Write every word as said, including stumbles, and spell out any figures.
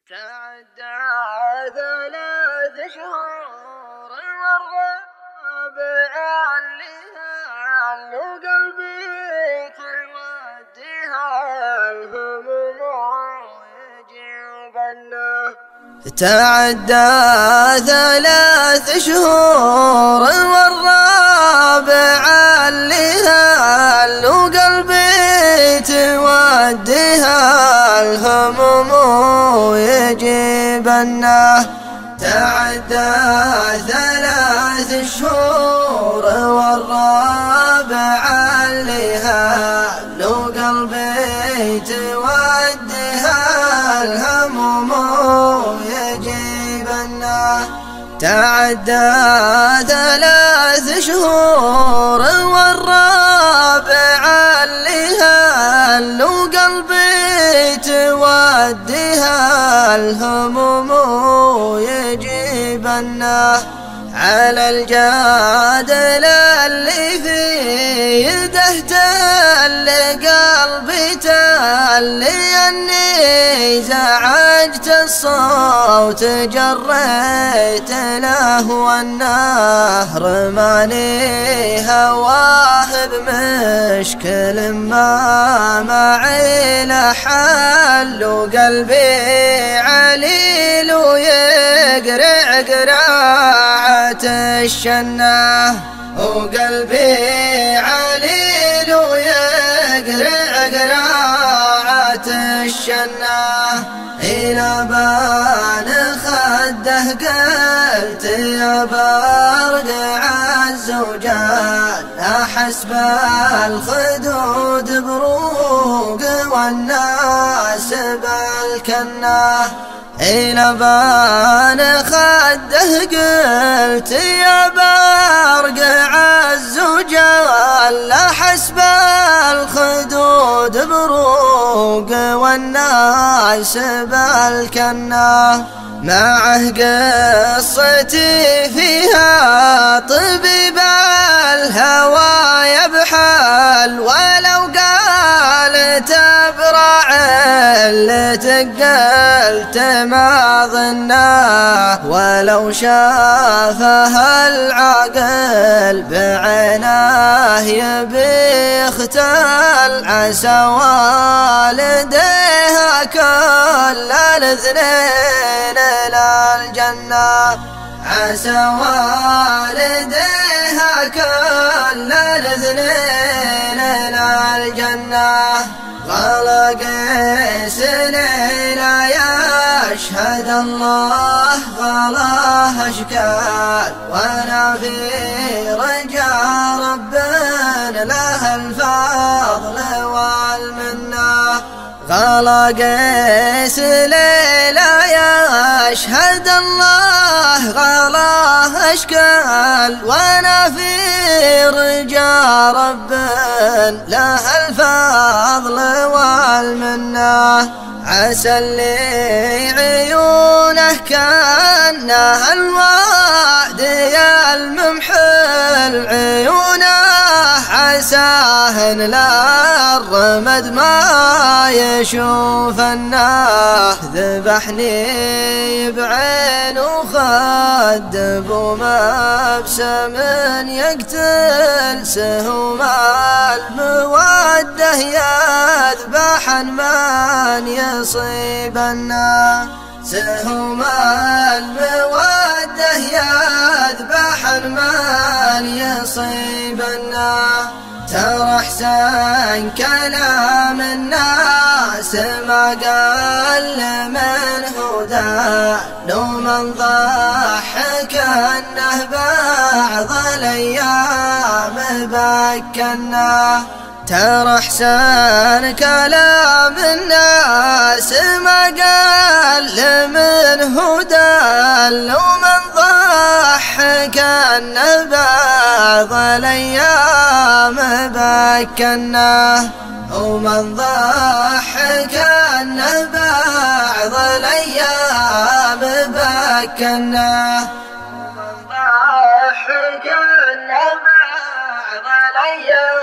تعدى ثلاث شهور والرابع الليل وقلبي توديها الهموم ويجيبنا. تعدى ثلاث شهور والرابع الليل وقلبي توديها الهموم ويجيبنا. تعدى ثلاث شهور والرابع الليل وقلبي توديها الهموم ويجيبنا. تعدى ثلاث شهور والرابع الليل وقلبي توديها الهموم ويجيبنا. على الجادل اللي في يده تل قلبي تلي اني زعجت الصوت جريت له والنهر ماني هواه بمشكل ما معي له حل وقلبي عليل ويقرع قراعة الشنة وقلبي عليل ويقرع قراعة الشنة. إلى بان خده قلت يا برقع الزوجان أحس بالخدود بروق والناس بالكنة. إلى بان خده قلت يا برقع الزوجان أحس بالخدود بروق والناس بالكنة. معه قصتي فيها طبيب الهوى يبحل ولو قال تبرع اللي تقلت ما ظنه ولو شافها العقل بعينه يبي يختل. عسى والديها كل الاثنين إلى الجنة. عسى والديها كل الاثنين إلى الجنة. غلا قيس ليلى يشهد الله غلاه اشكال وانا في رجاء ربنا له الفضل والمنه. غلا قيس ليلى يشهد الله غلاه اشكال وانا في رجاء ربنا له الفضل والمنه. عسى اللي عيونه كانها الوعد يا الممحل عيونه عساهن لا الرمد ما يشوف الناه. ذبحني بعين وخد بمبسم يقتل سهم الموده يذبح من يصيبنا. سهم الموده يذبح من يصيبنا. ترى احسن كلام الناس ما قال من هدى لو من ضحك انه بعض الايام بكنا. ترى احسن كلام الناس ما قال من هدى لو من ضحك انه بعض الايام بكنا. ومن ضحك انه بعض الايام بكنا. ومن ضحك انه بعض الايام